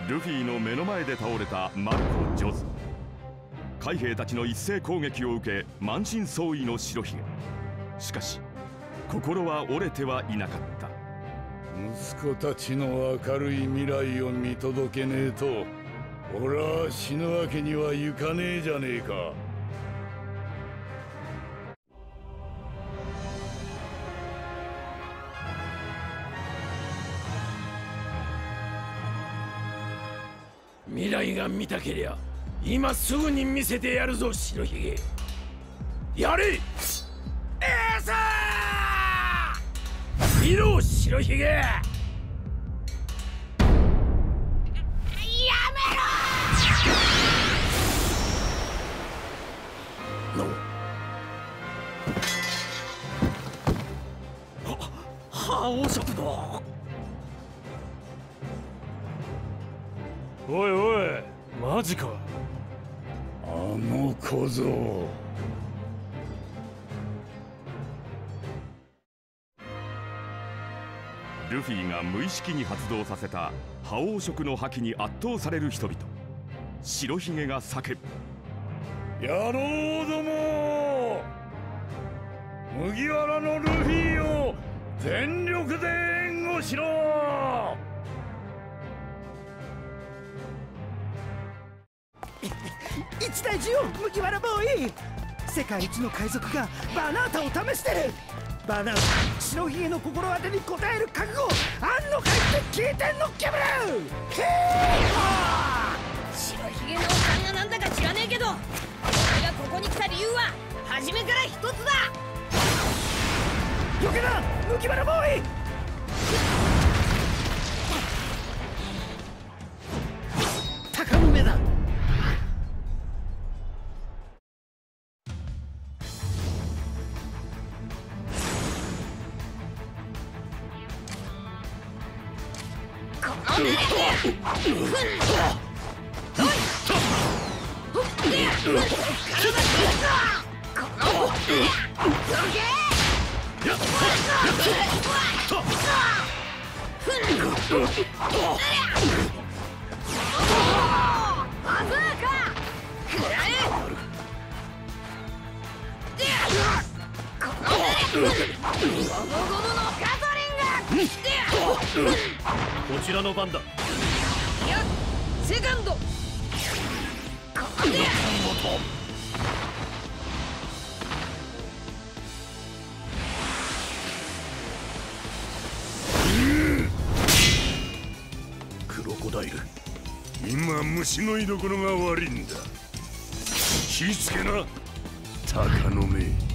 ルフィの目の前で倒れたマルコ・ジョズ。海兵たちの一斉攻撃を受け満身創痍の白ひげ。しかし心は折れてはいなかった。 息子たちの明るい未来を見届けねえと俺は死ぬわけにはいかねえじゃねえか。 未来が見たけりゃ今すぐに見せてやるぞ白ひげ。やれ見ろ白ひげ。やめろ。覇王色だ。 おいおいマジか。 あの小僧。 ルフィが無意識に発動させた覇王色の覇気に圧倒される人々。白ひげが叫ぶ。 野郎ども、麦わらのルフィを全力で援護しろ。 一大事よ麦わらボーイ。世界一の海賊がバナータを試してる。バナータ、白ひげの心当てに応える覚悟あんのかいって聞いてんのっけぶる。 白ひげのおっさんがなんだか知らねえけど、俺がここに来た理由は初めから一つだ。 よけな麦わらボーイ。鷹の目だ。 こちらの番だ。 いやセカンド。 クロコダイル、今虫の居所が悪いんだ。気ぃつけな鷹の目。